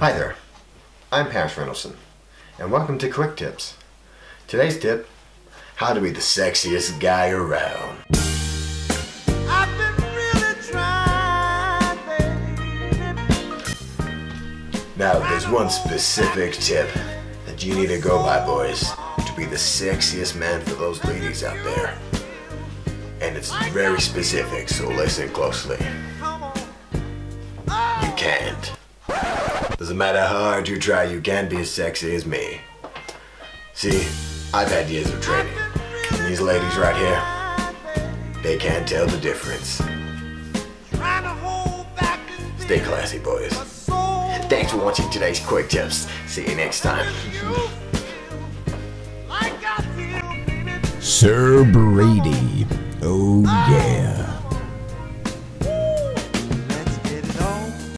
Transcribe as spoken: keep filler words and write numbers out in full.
Hi there, I'm Paris Reynoldsson, and welcome to Quick Tips. Today's tip, how to be the sexiest guy around. I've been really trying, baby. Now there's one specific tip that you need to go by, boys, to be the sexiest man for those ladies out there. And it's very specific, so listen closely. You can't. Doesn't matter how hard you try, you can't be as sexy as me. See, I've had years of training, and these ladies right here, they can't tell the difference. Stay classy, boys. Thanks for watching today's Quick Tips. See you next time. Sir Brady. Oh yeah.